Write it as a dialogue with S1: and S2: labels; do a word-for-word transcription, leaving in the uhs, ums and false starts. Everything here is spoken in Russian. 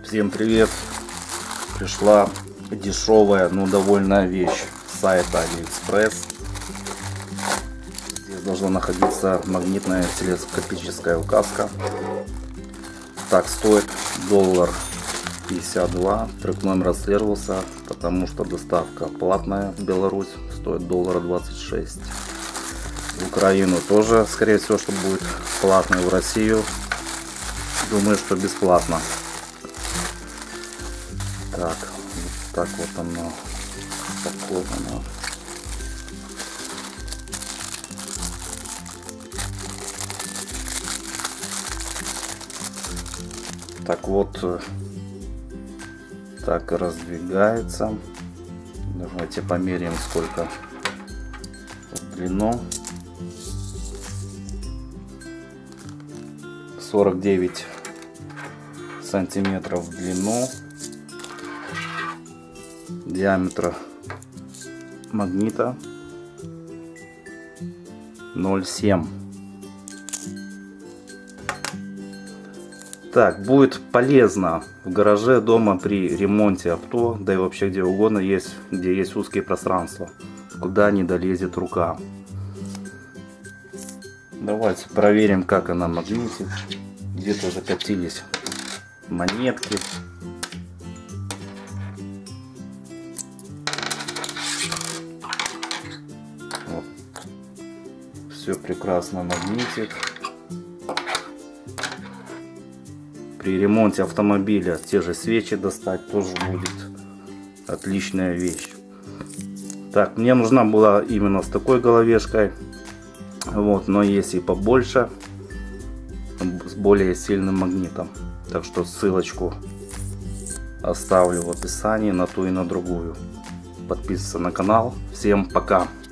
S1: Всем привет! Пришла дешевая, но довольная вещь с сайта AliExpress. Здесь должна находиться магнитная телескопическая указка. Так, стоит доллар пятьдесят два. Трек номер отслеживался, потому что доставка платная в Беларусь. Стоит доллар двадцать шесть. В Украину тоже, скорее всего, что будет платно. В Россию, думаю, что бесплатно. Так, вот так вот оно упаковано. Так вот, так раздвигается. Давайте померяем, сколько в длину. сорок девять сантиметров в длину. Диаметр магнита ноль целых семь десятых. Так, будет полезно в гараже, дома, при ремонте авто, да и вообще где угодно, есть, где есть узкие пространства, куда не долезет рука. Давайте проверим, как она магнитит. Где-то закатились монетки. Вот. Все прекрасно магнитит. При ремонте автомобиля те же свечи достать тоже будет отличная вещь. Так, мне нужна была именно с такой головешкой. Вот, но есть и побольше, с более сильным магнитом. Так что ссылочку оставлю в описании на ту и на другую. Подписывайся на канал. Всем пока!